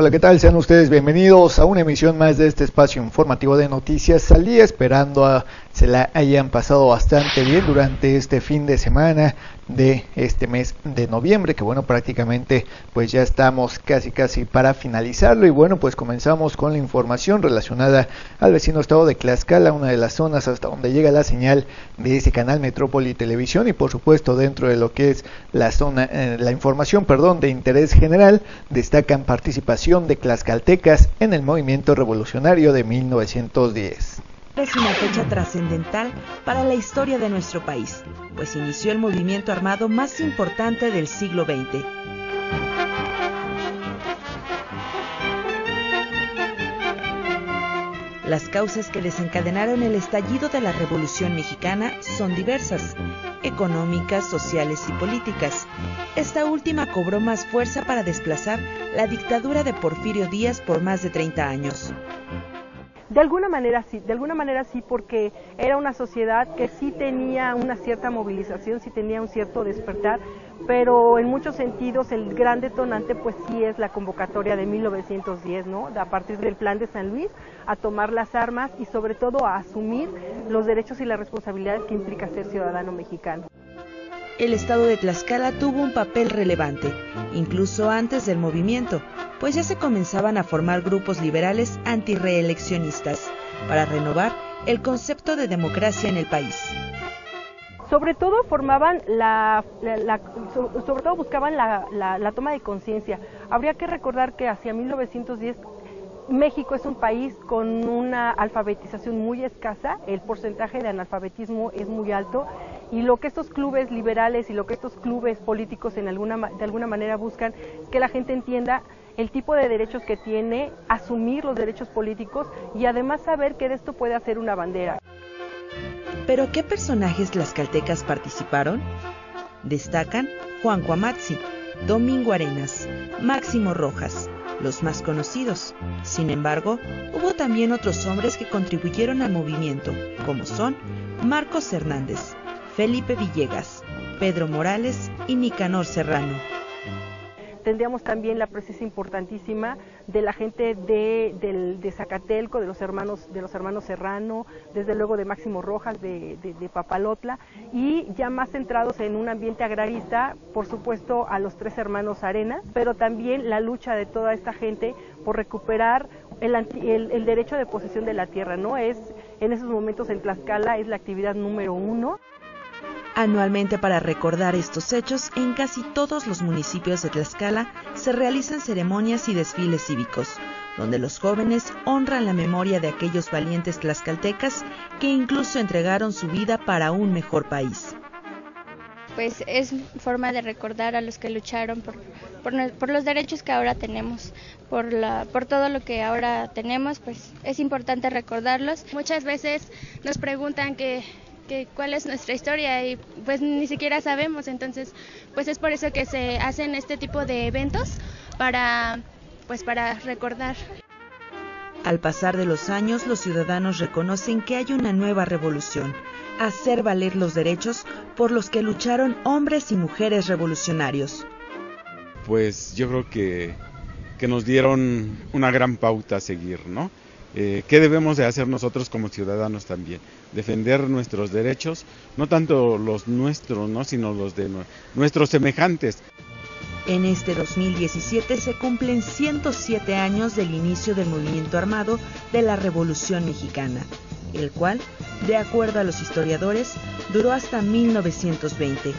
Hola, ¿qué tal? Sean ustedes bienvenidos a una emisión más de este espacio informativo de Noticias al Día, esperando se la hayan pasado bastante bien durante este fin de semana de este mes de noviembre, que bueno, prácticamente pues ya estamos casi para finalizarlo. Y bueno, pues comenzamos con la información relacionada al vecino estado de Tlaxcala, una de las zonas hasta donde llega la señal de ese canal Metrópoli Televisión, y por supuesto dentro de lo que es la zona, la información de interés general, destacan participación de tlaxcaltecas en el movimiento revolucionario de 1910. Es una fecha trascendental para la historia de nuestro país, pues inició el movimiento armado más importante del siglo XX. Las causas que desencadenaron el estallido de la Revolución Mexicana son diversas, económicas, sociales y políticas. Esta última cobró más fuerza para desplazar la dictadura de Porfirio Díaz por más de 30 años. De alguna manera sí, porque era una sociedad que sí tenía una cierta movilización, sí tenía un cierto despertar, pero en muchos sentidos el gran detonante pues sí es la convocatoria de 1910, ¿no? A partir del Plan de San Luis, a tomar las armas y sobre todo a asumir los derechos y las responsabilidades que implica ser ciudadano mexicano. El estado de Tlaxcala tuvo un papel relevante, incluso antes del movimiento, pues ya se comenzaban a formar grupos liberales antirreeleccionistas para renovar el concepto de democracia en el país. Sobre todo formaban sobre todo buscaban la toma de conciencia. Habría que recordar que hacia 1910 México es un país con una alfabetización muy escasa, el porcentaje de analfabetismo es muy alto, y lo que estos clubes liberales y lo que estos clubes políticos de alguna manera buscan es que la gente entienda el tipo de derechos que tiene, asumir los derechos políticos y además saber que de esto puede hacer una bandera. ¿Pero qué personajes tlaxcaltecas participaron? Destacan Juan Cuamatzi, Domingo Arenas, Máximo Rojas, los más conocidos. Sin embargo, hubo también otros hombres que contribuyeron al movimiento, como son Marcos Hernández, Felipe Villegas, Pedro Morales y Nicanor Serrano. Tendríamos también la presencia importantísima de la gente de Zacatelco, de los hermanos Serrano, desde luego de Máximo Rojas, de Papalotla, y ya más centrados en un ambiente agrarista, por supuesto a los tres hermanos Arenas, pero también la lucha de toda esta gente por recuperar el derecho de posesión de la tierra, ¿no? En esos momentos en Tlaxcala es la actividad número 1. Anualmente, para recordar estos hechos, en casi todos los municipios de Tlaxcala se realizan ceremonias y desfiles cívicos, donde los jóvenes honran la memoria de aquellos valientes tlaxcaltecas que incluso entregaron su vida para un mejor país. Pues es forma de recordar a los que lucharon por los derechos que ahora tenemos, por todo lo que ahora tenemos, pues es importante recordarlos. Muchas veces nos preguntan que cuál es nuestra historia y pues ni siquiera sabemos, entonces pues es por eso que se hacen este tipo de eventos para recordar. Al pasar de los años, los ciudadanos reconocen que hay una nueva revolución, hacer valer los derechos por los que lucharon hombres y mujeres revolucionarios. Pues yo creo que nos dieron una gran pauta a seguir, ¿no? ¿Qué debemos de hacer nosotros como ciudadanos también? Defender nuestros derechos, no tanto los nuestros, ¿no? Sino los de nuestros semejantes. En este 2017 se cumplen 107 años del inicio del movimiento armado de la Revolución Mexicana, el cual, de acuerdo a los historiadores, duró hasta 1920.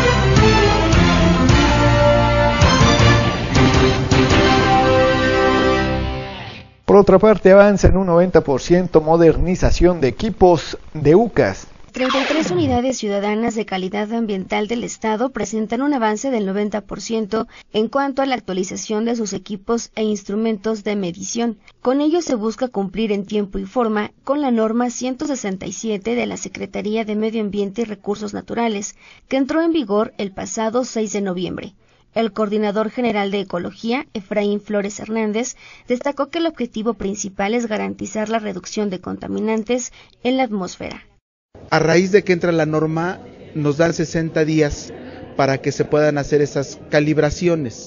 Por otra parte, avanza en un 90% modernización de equipos de UCAS. 33 unidades ciudadanas de calidad ambiental del Estado presentan un avance del 90% en cuanto a la actualización de sus equipos e instrumentos de medición. Con ello se busca cumplir en tiempo y forma con la norma 167 de la Secretaría de Medio Ambiente y Recursos Naturales, que entró en vigor el pasado 6 de noviembre. El coordinador general de Ecología, Efraín Flores Hernández, destacó que el objetivo principal es garantizar la reducción de contaminantes en la atmósfera. A raíz de que entra la norma, nos dan 60 días para que se puedan hacer esas calibraciones.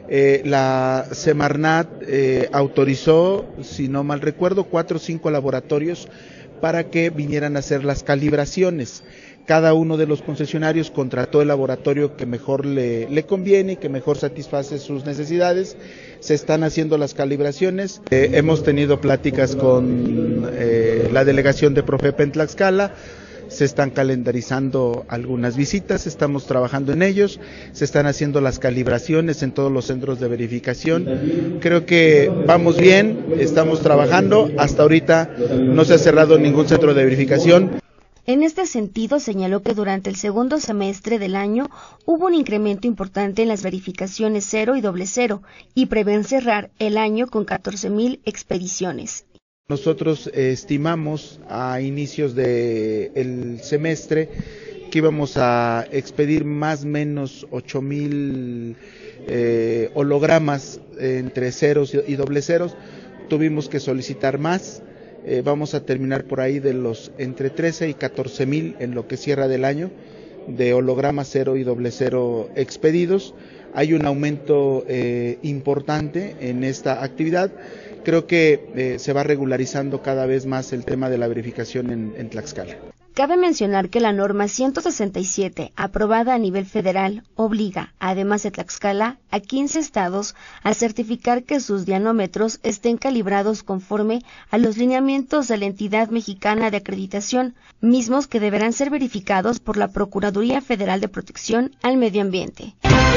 La Semarnat autorizó, si no mal recuerdo, 4 o 5 laboratorios para que vinieran a hacer las calibraciones. Cada uno de los concesionarios contrató el laboratorio que mejor le conviene y que mejor satisface sus necesidades. Se están haciendo las calibraciones. Hemos tenido pláticas con la delegación de Profepa en Tlaxcala. Se están calendarizando algunas visitas, estamos trabajando en ellos, se están haciendo las calibraciones en todos los centros de verificación. Creo que vamos bien, estamos trabajando, hasta ahorita no se ha cerrado ningún centro de verificación. En este sentido, señaló que durante el segundo semestre del año hubo un incremento importante en las verificaciones 0 y 00 y prevén cerrar el año con 14,000 expediciones. Nosotros estimamos a inicios del semestre que íbamos a expedir más o menos 8,000 hologramas entre ceros y doble ceros. Tuvimos que solicitar más. Vamos a terminar por ahí de los entre 13 y 14,000 en lo que cierra del año de hologramas 0 y doble cero expedidos. Hay un aumento importante en esta actividad. Creo que se va regularizando cada vez más el tema de la verificación en Tlaxcala. Cabe mencionar que la norma 167, aprobada a nivel federal, obliga, además de Tlaxcala, a 15 estados a certificar que sus dianómetros estén calibrados conforme a los lineamientos de la entidad mexicana de acreditación, mismos que deberán ser verificados por la Procuraduría Federal de Protección al Medio Ambiente.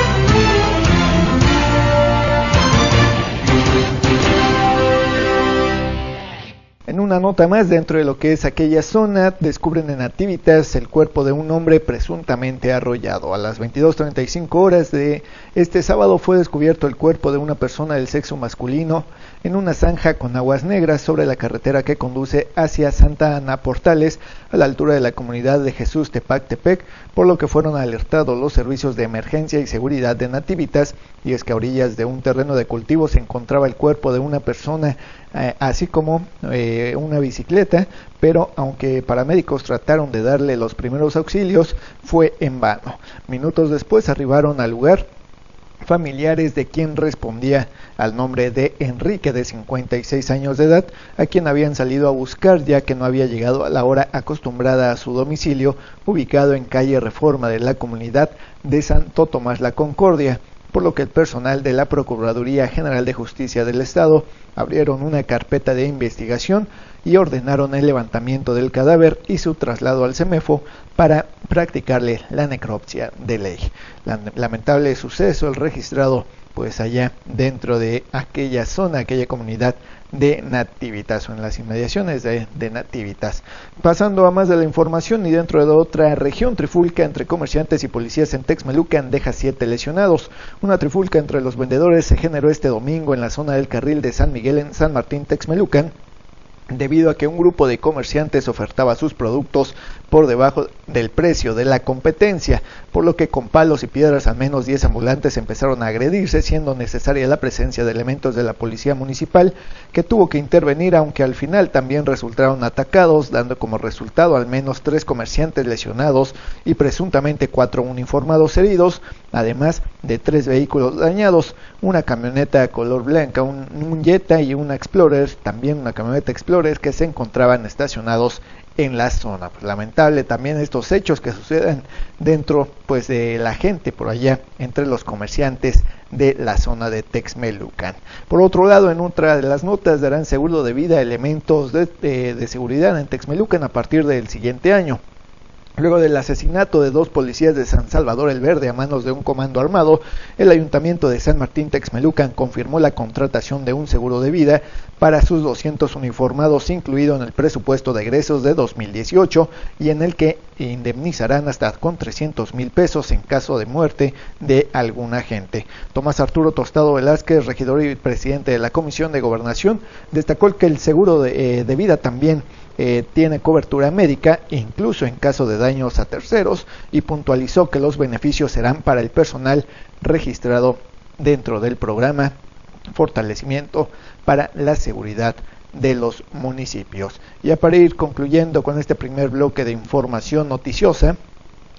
En una nota más, dentro de lo que es aquella zona, descubren en Nativitas el cuerpo de un hombre presuntamente arrollado. A las 22:35 horas de este sábado fue descubierto el cuerpo de una persona del sexo masculino en una zanja con aguas negras sobre la carretera que conduce hacia Santa Ana Portales, a la altura de la comunidad de Jesús Tepac-Tepec, por lo que fueron alertados los servicios de emergencia y seguridad de Nativitas, y es que a orillas de un terreno de cultivo se encontraba el cuerpo de una persona, así como una bicicleta, pero aunque paramédicos trataron de darle los primeros auxilios, fue en vano. Minutos después arribaron al lugar familiares de quien respondía al nombre de Enrique, de 56 años de edad, a quien habían salido a buscar ya que no había llegado a la hora acostumbrada a su domicilio, ubicado en calle Reforma de la comunidad de Santo Tomás la Concordia, por lo que el personal de la Procuraduría General de Justicia del Estado abrieron una carpeta de investigación y ordenaron el levantamiento del cadáver y su traslado al CEMEFO para practicarle la necropsia de ley. Lamentable suceso el registrado pues allá dentro de aquella zona, aquella comunidad de Nativitas, o en las inmediaciones de Nativitas. Pasando a más de la información, y dentro de otra región, trifulca entre comerciantes y policías en Texmelucan deja 7 lesionados. Una trifulca entre los vendedores se generó este domingo en la zona del carril de San Miguel en San Martín, Texmelucan, debido a que un grupo de comerciantes ofertaba sus productos por debajo del precio de la competencia, por lo que con palos y piedras al menos 10 ambulantes empezaron a agredirse, siendo necesaria la presencia de elementos de la policía municipal, que tuvo que intervenir, aunque al final también resultaron atacados, dando como resultado al menos 3 comerciantes lesionados y presuntamente 4 uniformados heridos, además de 3 vehículos dañados, una camioneta color blanca, un Jetta y una Explorer, también una camioneta Explorer, que se encontraban estacionados en la zona. Pues lamentable también estos hechos que suceden dentro pues de la gente por allá, entre los comerciantes de la zona de Texmelucan. Por otro lado, en otra de las notas, darán seguro de vida elementos de seguridad en Texmelucan a partir del siguiente año. Luego del asesinato de 2 policías de San Salvador el Verde a manos de un comando armado, el Ayuntamiento de San Martín Texmelucan confirmó la contratación de un seguro de vida para sus 200 uniformados, incluido en el presupuesto de egresos de 2018, y en el que indemnizarán hasta con 300,000 pesos en caso de muerte de algún agente. Tomás Arturo Tostado Velázquez, regidor y presidente de la Comisión de Gobernación, destacó que el seguro de vida también tiene cobertura médica, incluso en caso de daños a terceros, y puntualizó que los beneficios serán para el personal registrado dentro del programa Fortalecimiento para la Seguridad de los Municipios. Ya para ir concluyendo con este primer bloque de información noticiosa,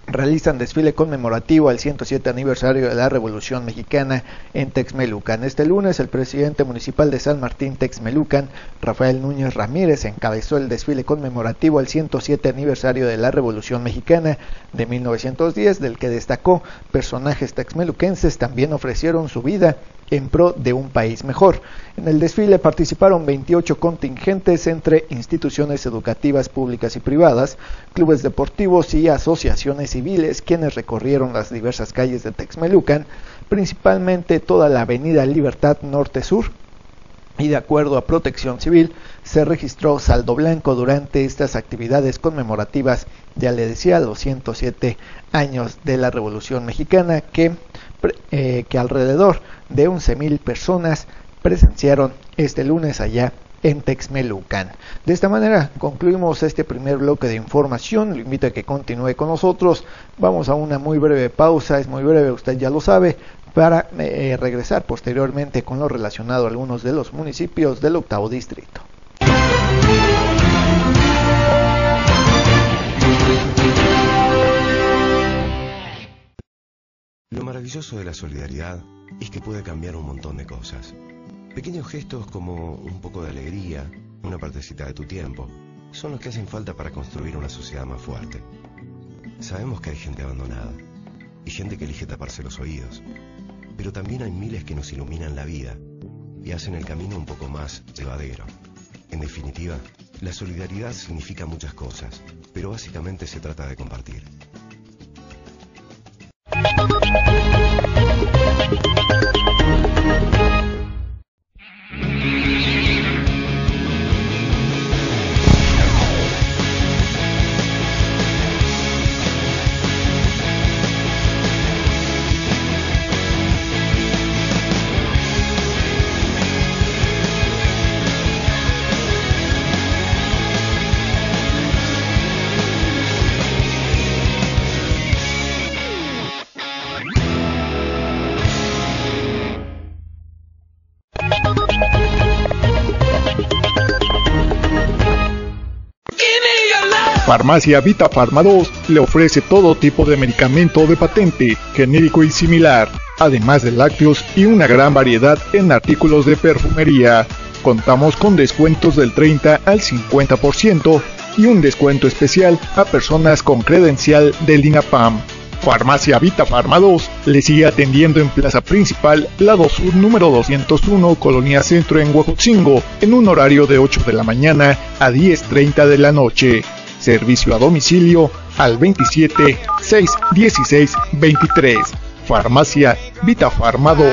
realizan desfile conmemorativo al 107 aniversario de la Revolución Mexicana en Texmelucan. Este lunes, el presidente municipal de San Martín Texmelucan, Rafael Núñez Ramírez, encabezó el desfile conmemorativo al 107 aniversario de la Revolución Mexicana de 1910, del que destacó personajes texmeluquenses también ofrecieron su vida en pro de un país mejor. En el desfile participaron 28 contingentes entre instituciones educativas públicas y privadas, clubes deportivos y asociaciones civiles, quienes recorrieron las diversas calles de Texmelucan, principalmente toda la avenida Libertad Norte-Sur, y de acuerdo a Protección Civil, se registró saldo blanco durante estas actividades conmemorativas, ya le decía, los 107 años de la Revolución Mexicana, que alrededor de 11,000 personas presenciaron este lunes allá en Texmelucan. De esta manera concluimos este primer bloque de información. Lo invito a que continúe con nosotros. Vamos a una muy breve pausa, es muy breve, usted ya lo sabe, para regresar posteriormente con lo relacionado a algunos de los municipios del octavo distrito. Lo maravilloso de la solidaridad es que puede cambiar un montón de cosas. Pequeños gestos como un poco de alegría, una partecita de tu tiempo, son los que hacen falta para construir una sociedad más fuerte. Sabemos que hay gente abandonada y gente que elige taparse los oídos, pero también hay miles que nos iluminan la vida y hacen el camino un poco más llevadero. En definitiva, la solidaridad significa muchas cosas, pero básicamente se trata de compartir. Farmacia Vita Pharma 2 le ofrece todo tipo de medicamento de patente, genérico y similar, además de lácteos y una gran variedad en artículos de perfumería. Contamos con descuentos del 30 al 50% y un descuento especial a personas con credencial del INAPAM. Farmacia Vita Pharma 2 le sigue atendiendo en Plaza Principal, Lado Sur número 201, Colonia Centro en Huejotzingo, en un horario de 8 de la mañana a 10:30 de la noche. Servicio a domicilio al 27 616 23. Farmacia Vita Pharma 2.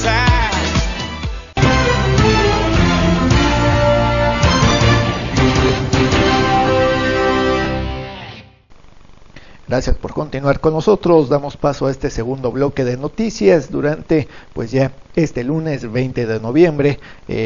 Gracias por continuar con nosotros. Damos paso a este segundo bloque de noticias durante ya este lunes 20 de noviembre.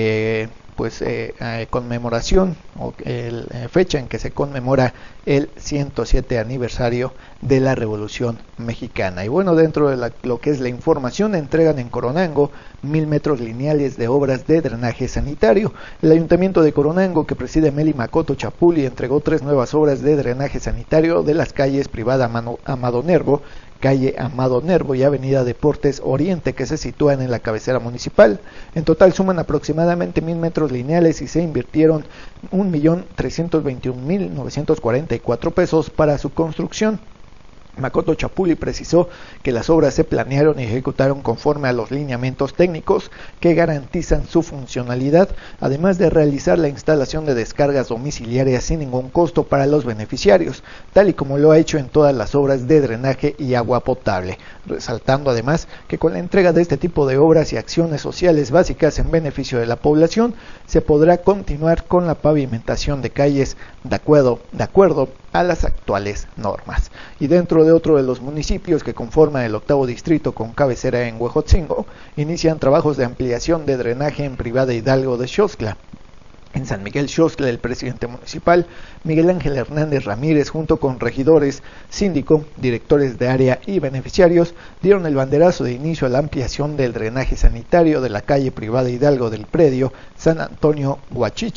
Conmemoración o fecha en que se conmemora el 107 aniversario de la Revolución Mexicana. Y bueno, dentro de lo que es la información, entregan en Coronango 1,000 metros lineales de obras de drenaje sanitario. El Ayuntamiento de Coronango, que preside Meli Makoto Chapuli, entregó 3 nuevas obras de drenaje sanitario de las calles Privada Amado Nervo, calle Amado Nervo y avenida Deportes Oriente, que se sitúan en la cabecera municipal. En total suman aproximadamente 1,000 metros lineales y se invirtieron 1,321,944 pesos para su construcción. Makoto Chapuli precisó que las obras se planearon y ejecutaron conforme a los lineamientos técnicos que garantizan su funcionalidad, además de realizar la instalación de descargas domiciliarias sin ningún costo para los beneficiarios, tal y como lo ha hecho en todas las obras de drenaje y agua potable, resaltando además que con la entrega de este tipo de obras y acciones sociales básicas en beneficio de la población, se podrá continuar con la pavimentación de calles de acuerdo a las actuales normas. Y dentro de otro de los municipios que conforman el octavo distrito con cabecera en Huejotzingo, inician trabajos de ampliación de drenaje en Privada Hidalgo de Xoxtla. En San Miguel Xoxtla, el presidente municipal, Miguel Ángel Hernández Ramírez, junto con regidores, síndico, directores de área y beneficiarios, dieron el banderazo de inicio a la ampliación del drenaje sanitario de la calle Privada Hidalgo del predio San Antonio Huachichi,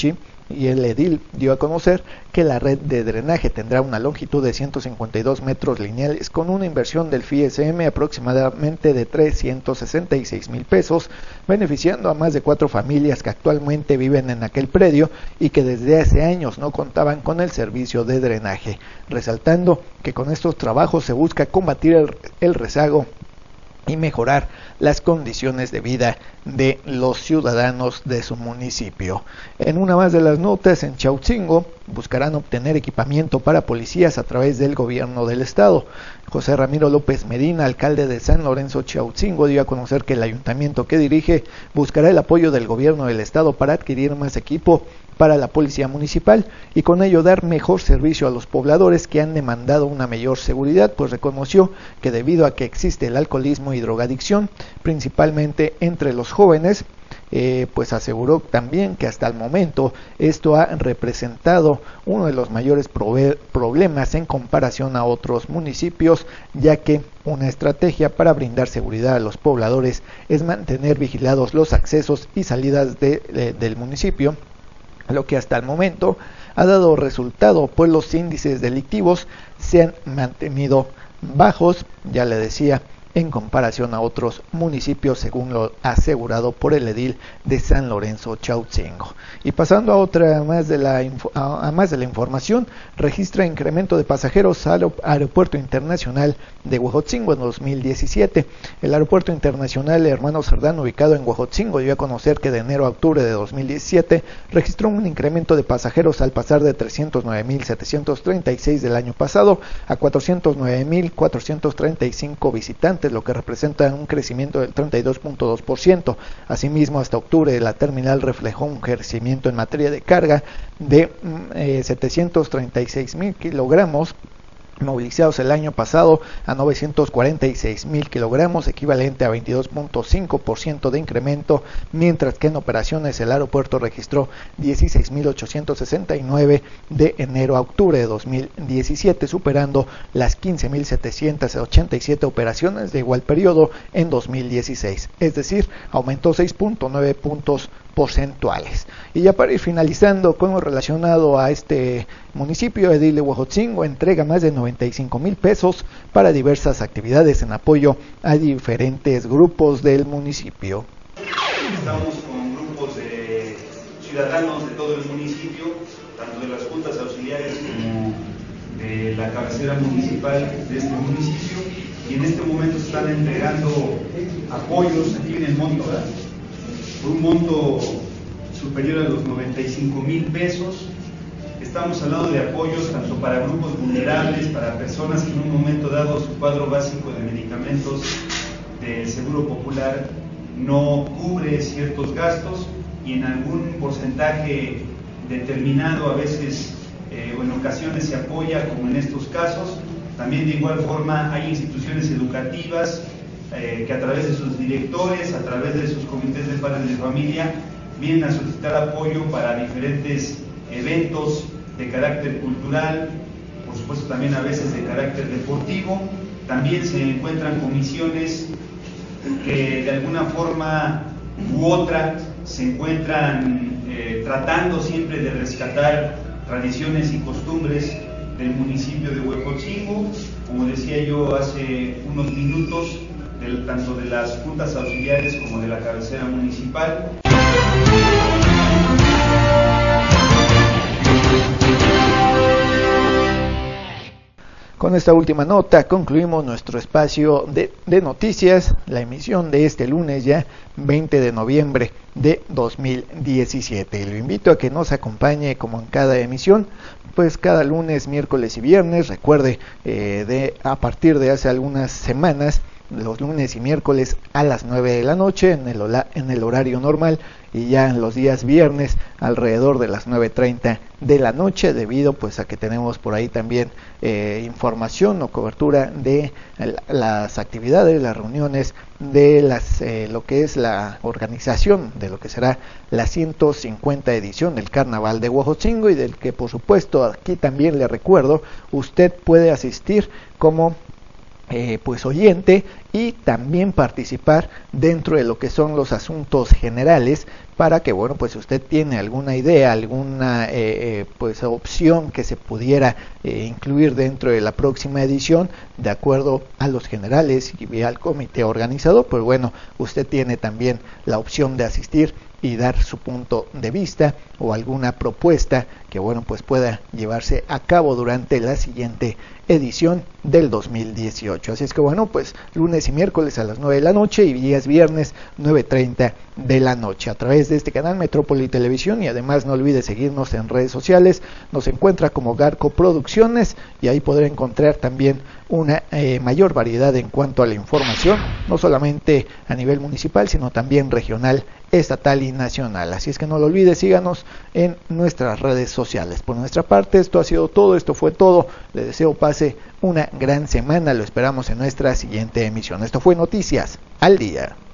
y el edil dio a conocer que la red de drenaje tendrá una longitud de 152 metros lineales con una inversión del FISM aproximadamente de 366,000 pesos, beneficiando a más de 4 familias que actualmente viven en aquel predio y que desde hace años no contaban con el servicio de drenaje, resaltando que con estos trabajos se busca combatir el rezago y mejorar las condiciones de vida de los ciudadanos de su municipio. En una más de las notas, en Chautzingo buscarán obtener equipamiento para policías a través del gobierno del estado. José Ramiro López Medina, alcalde de San Lorenzo Chautzingo, dio a conocer que el ayuntamiento que dirige buscará el apoyo del gobierno del estado para adquirir más equipo para la policía municipal y con ello dar mejor servicio a los pobladores que han demandado una mayor seguridad, pues reconoció que debido a que existe el alcoholismo y drogadicción, principalmente entre los jóvenes, pues aseguró también que hasta el momento esto ha representado uno de los mayores problemas en comparación a otros municipios, ya que una estrategia para brindar seguridad a los pobladores es mantener vigilados los accesos y salidas del municipio, lo que hasta el momento ha dado resultado, pues los índices delictivos se han mantenido bajos, ya le decía, en comparación a otros municipios, según lo asegurado por el edil de San Lorenzo Chautzingo. Y pasando a otra más de la información, registra incremento de pasajeros al Aeropuerto Internacional de Huejotzingo en 2017. El Aeropuerto Internacional Hermano Cerdán, ubicado en Huejotzingo, dio a conocer que de enero a octubre de 2017 registró un incremento de pasajeros al pasar de 309,736 del año pasado a 409,435 visitantes, lo que representa un crecimiento del 32.2%. Asimismo, hasta octubre la terminal reflejó un crecimiento en materia de carga de 736,000 kilogramos movilizados el año pasado a 946,000 kilogramos, equivalente a 22.5% de incremento, mientras que en operaciones el aeropuerto registró 16,869 de enero a octubre de 2017, superando las 15,787 operaciones de igual periodo en 2016, es decir, aumentó 6.9 puntos porcentuales. Y ya para ir finalizando con lo relacionado a este municipio, edil de Huejotzingo entrega más de 95,000 pesos para diversas actividades en apoyo a diferentes grupos del municipio. Estamos con grupos de ciudadanos de todo el municipio, tanto de las juntas auxiliares como de la cabecera municipal de este municipio, y en este momento se están entregando apoyos, aquí en el monto, ¿verdad? Un monto superior a los 95,000 pesos. Estamos hablando de apoyos tanto para grupos vulnerables, para personas que en un momento dado su cuadro básico de medicamentos del Seguro Popular no cubre ciertos gastos y en algún porcentaje determinado a veces o en ocasiones se apoya, como en estos casos. También de igual forma hay instituciones educativas que a través de sus directores, a través de sus comités de padres de familia, vienen a solicitar apoyo para diferentes eventos de carácter cultural, por supuesto también a veces de carácter deportivo. También se encuentran comisiones que de alguna forma u otra se encuentran tratando siempre de rescatar tradiciones y costumbres del municipio de Huejotzingo, como decía yo hace unos minutos, tanto de las juntas auxiliares como de la cabecera municipal. Con esta última nota concluimos nuestro espacio de noticias, la emisión de este lunes ya 20 de noviembre de 2017. Lo invito a que nos acompañe como en cada emisión, pues cada lunes, miércoles y viernes. Recuerde, a partir de hace algunas semanas, los lunes y miércoles a las 9 de la noche en el horario normal, y ya en los días viernes alrededor de las 9:30 de la noche, debido pues a que tenemos por ahí también información o cobertura de las actividades, las reuniones de lo que es la organización de lo que será la 150 edición del Carnaval de Huejotzingo, y del que por supuesto aquí también le recuerdo, usted puede asistir como pues oyente y también participar dentro de lo que son los asuntos generales, para que, bueno, pues si usted tiene alguna idea, alguna pues opción que se pudiera incluir dentro de la próxima edición, de acuerdo a los generales y al comité organizador, pues bueno, usted tiene también la opción de asistir y dar su punto de vista o alguna propuesta que, bueno, pues pueda llevarse a cabo durante la siguiente edición del 2018. Así es que, bueno, pues lunes y miércoles a las 9 de la noche y días viernes 9:30 de la noche a través de este canal Metrópoli Televisión, y además no olvide seguirnos en redes sociales. Nos encuentra como Garco Producciones y ahí podrá encontrar también una mayor variedad en cuanto a la información, no solamente a nivel municipal, sino también regional, estatal y nacional. Así es que no lo olvide, síganos en nuestras redes sociales. Por nuestra parte, esto ha sido todo, esto fue todo. Le deseo pase una gran semana, lo esperamos en nuestra siguiente emisión. Esto fue Noticias al Día.